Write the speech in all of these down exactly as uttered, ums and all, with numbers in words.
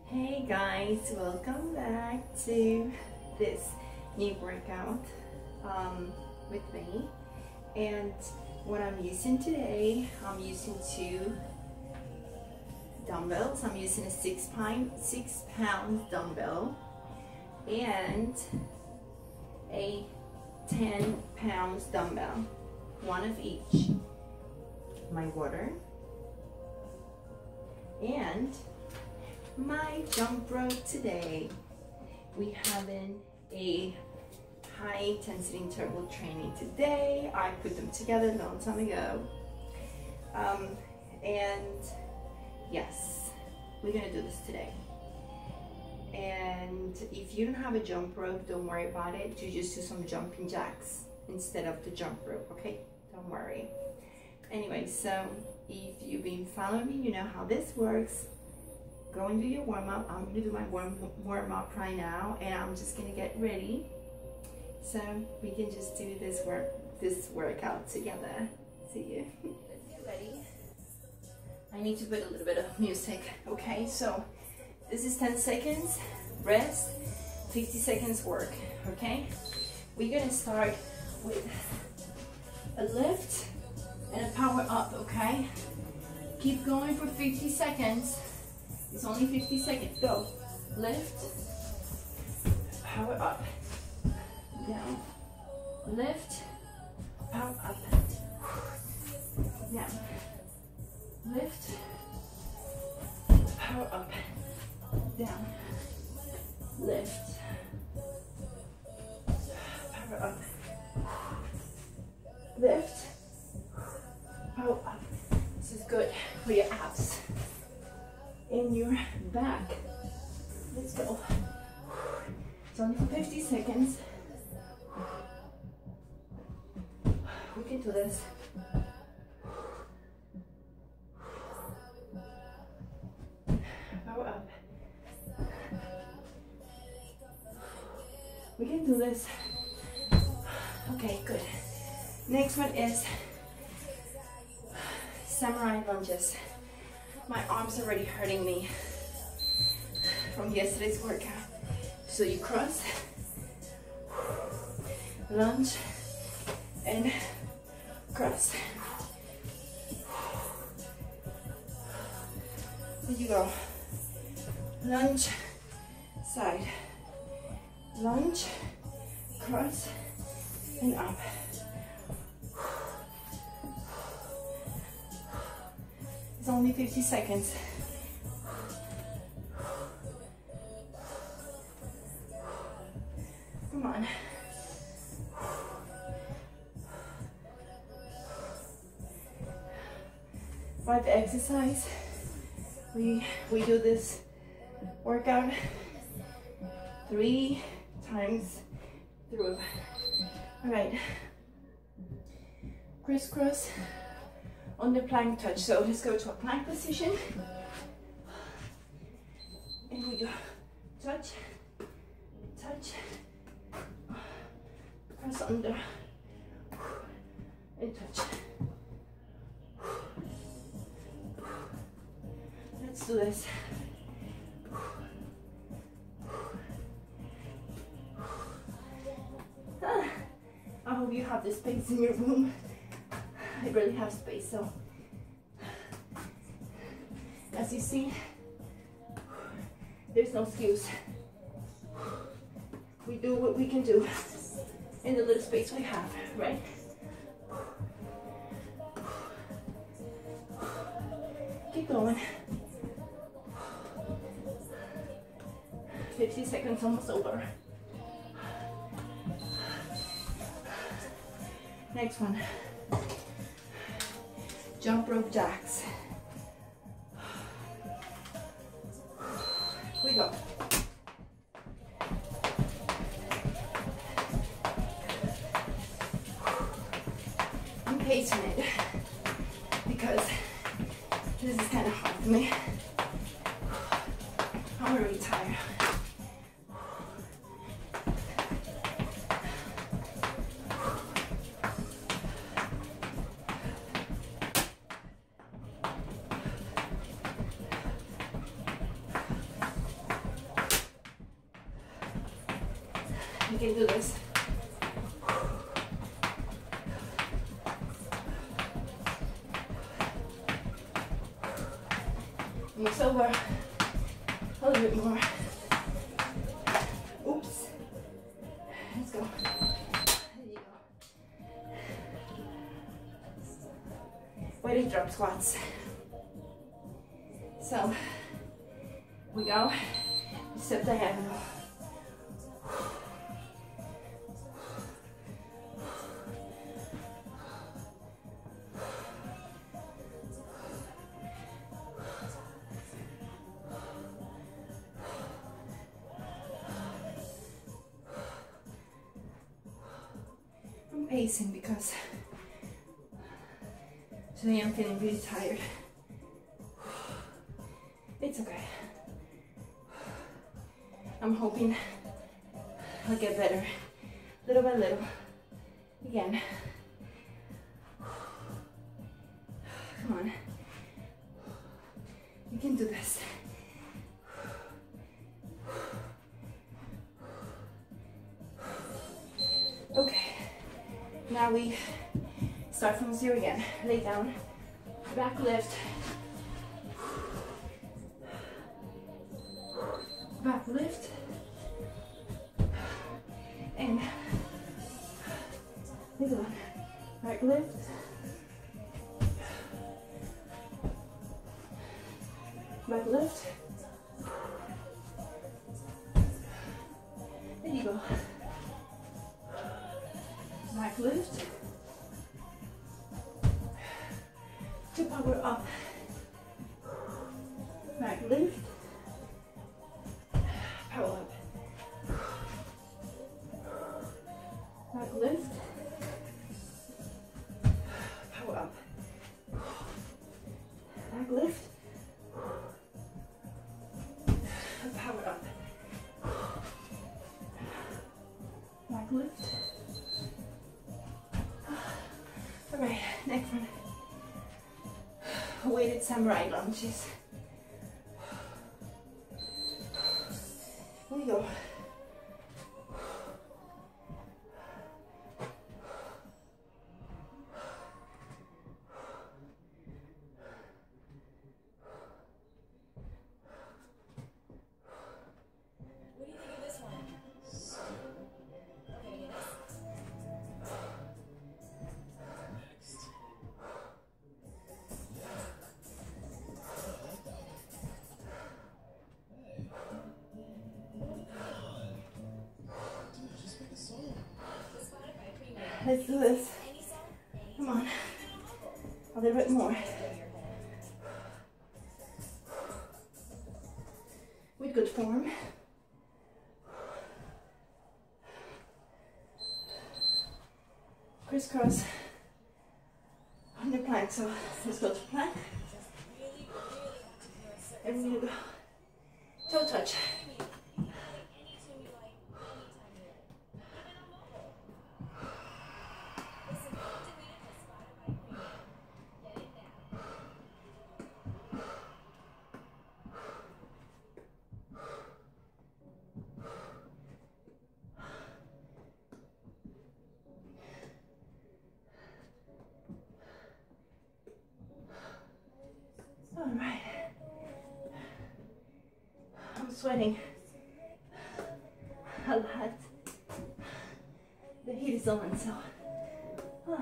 Hey guys, welcome back to this new workout um, with me. And what I'm using today, I'm using two dumbbells. I'm using a six pound, six pound dumbbell and a ten pounds dumbbell, one of each. My water and my jump rope today. We having a high intensity interval training today. I put them together a long time ago. Um, and yes, we're gonna do this today. And if you don't have a jump rope, don't worry about it. You just do some jumping jacks instead of the jump rope, okay? Don't worry. Anyway, so if you've been following me, you know how this works. Go and do your warm-up. I'm gonna do my warm warm-up right now, and I'm just gonna get ready so we can just do this work this workout together. See you. Let's get ready. I need to put a little bit of music. Okay, so this is ten seconds rest, fifty seconds work. Okay, we're gonna start with a lift and a power up. Okay, keep going for fifty seconds. It's only fifty seconds. Go. Lift. Power up. Down. Lift. Power up. Down. Lift. Power up. Down. Lift. Power up. Lift. Power up. This is good for your abs in your back. Let's go. It's only for fifty seconds. We can do this. Power up. We can do this. Okay, good. Next one is samurai lunges. My arms are already hurting me from yesterday's workout. So you cross, lunge, and cross. There you go. Lunge, side, lunge, cross, and up. It's only fifty seconds. Come on. Right, the exercise. We we do this workout three times through. All right. Crisscross on the plank touch. So let's go to a plank position. And we go touch, touch, press under, and touch. Let's do this. I hope you have the space in your room. I really have space, so as you see, there's no excuse. We do what we can do in the little space we have, right? Keep going. fifty seconds almost over. Next one. Jump rope jacks. We go. I'm pacing it because this is kind of hard for me. I'm already tired. can do this. Move over a little bit more. Oops. Let's go. There you go. Weighted drop squats. So we go. Step diagonal. I'm pacing because today I'm feeling really tired. It's okay. I'm hoping I'll get better little by little. Again. Come on. You can do this. Okay. Now we start from zero again. Lay down. Back lift. Back lift. And this one. Back lift. Back lift. There you go. Back lift. To power up. Back lift. Power up. Back lift. Power up. Back lift. Power up. Back lift. All right, next one. Weighted samurai lunges. Here we go. Let's do this. Come on. A little bit more. With good form. Crisscross on the plank. So let's go to plank. And we're gonna go toe touch. All right. I'm sweating a lot. The heat is on, so. Ah.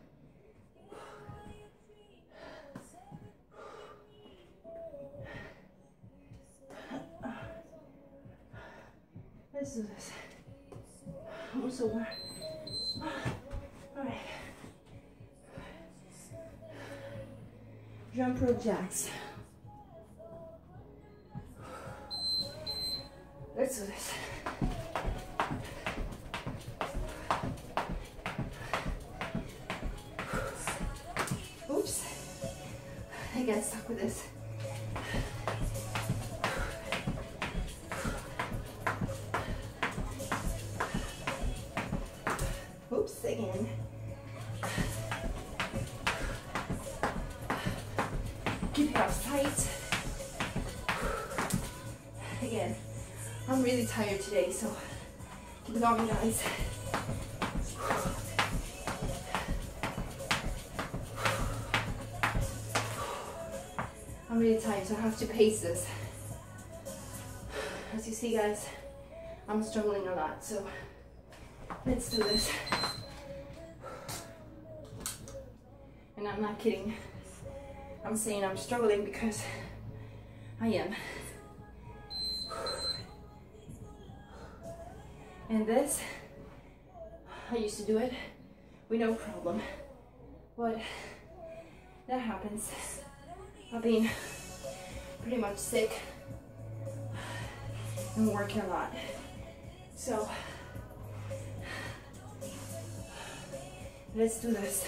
Let's do this. Almost over. All right. Jump rope jacks. Let's do this. Oops. I got stuck with this. Oops, again. Keep your abs tight. Again, I'm really tired today, so Keep going, guys. I'm really tired, so I have to pace this. As you see, guys, I'm struggling a lot, so let's do this. And I'm not kidding. I'm saying I'm struggling because I am. And this, I used to do it with no problem, but that happens. I've been pretty much sick and working a lot. So let's do this.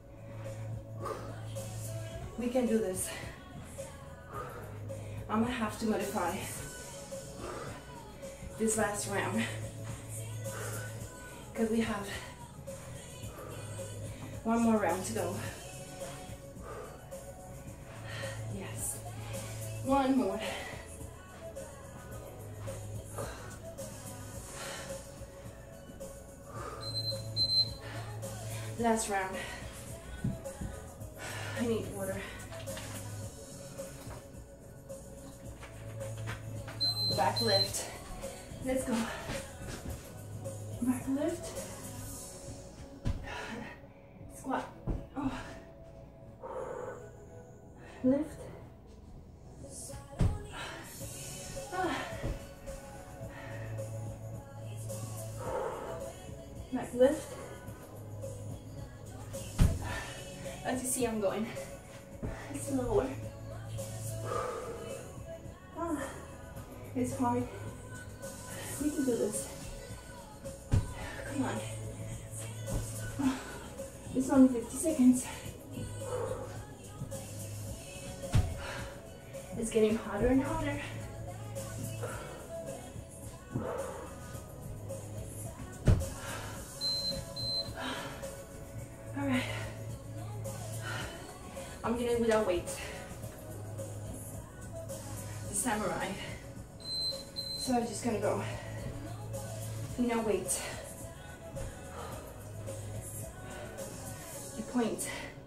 We can do this. I'm gonna have to modify this last round because we have one more round to go. Yes, one more. Last round. I need water. Back lift. Let's go. Back lift. Squat. Oh. Lift. Ah. Back lift. As you see, I'm going slower. Ah, it's hard. We can do this. Come on. Ah, it's only fifty seconds. It's getting harder and harder. All right. I'm getting without weight. The samurai. So I'm just gonna go without weight. The point.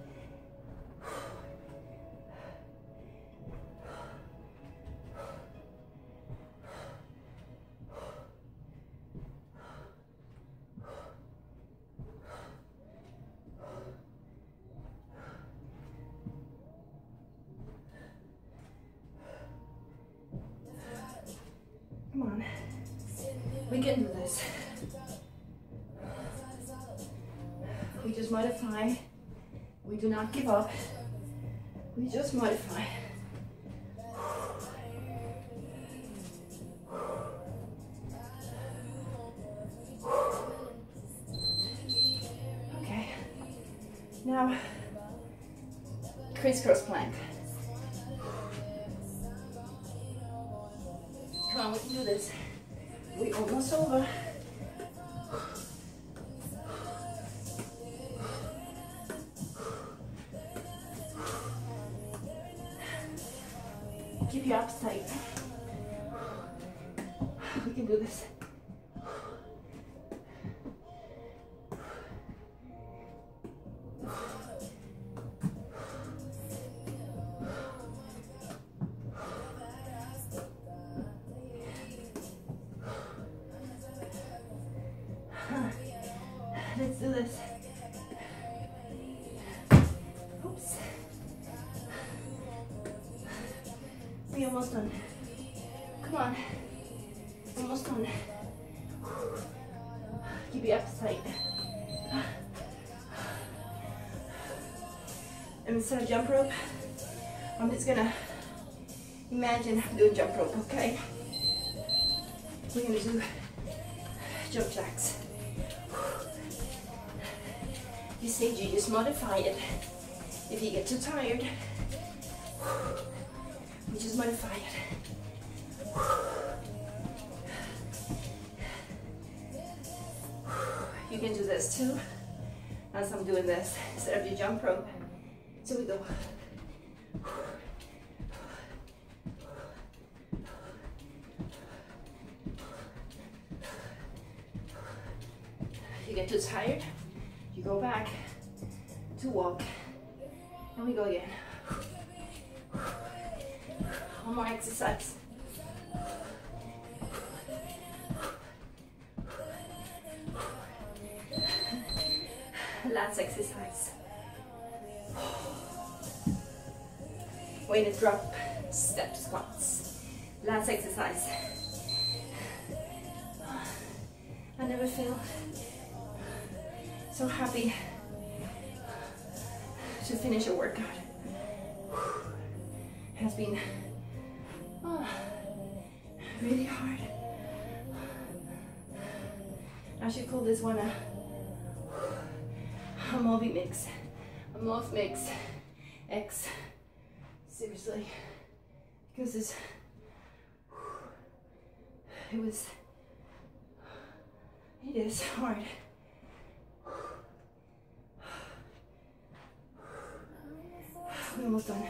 Come on, we can do this. We just modify. We do not give up. We just modify. Okay, now crisscross plank. Come on, we can do this. We're almost over. Keep your abs tight. We can do this. Let's do this. Oops. We're almost done. Come on. Almost done. Keep your abs tight. And instead of jump rope, I'm just gonna imagine doing jump rope, okay? We're gonna do jump jacks. You stage, you just modify it. If you get too tired, you just modify it. You can do this too, as I'm doing this, instead of your jump rope. So we go. you get too tired, you go back to walk, and we go again. One more exercise. Last exercise. Weighted drop, step squats. Last exercise. I never feel so happy to finish a workout. It has been oh, really hard. I should call this one a, a Moby mix, a Moth mix X. Seriously, because it's, it was, it is hard. We're almost done.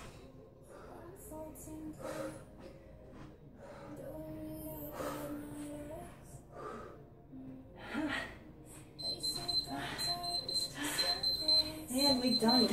And we're done.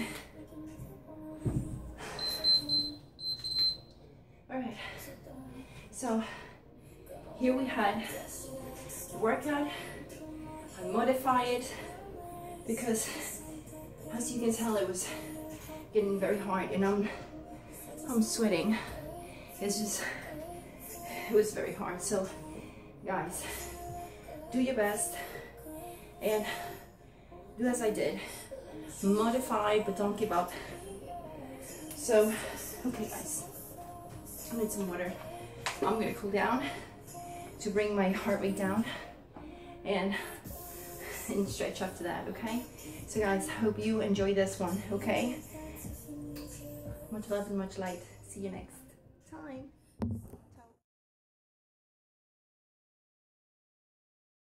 Alright, so here we had the workout. I modified it because, as you can tell, it was getting very hard, and I'm I'm sweating. It's just, it was very hard. So guys, do your best and do as I did. Modify, but don't give up. So, okay guys, I need some water. I'm gonna cool down to bring my heart rate down and, and stretch after that, okay? So guys, hope you enjoy this one, okay? Much love and much light. See you next time.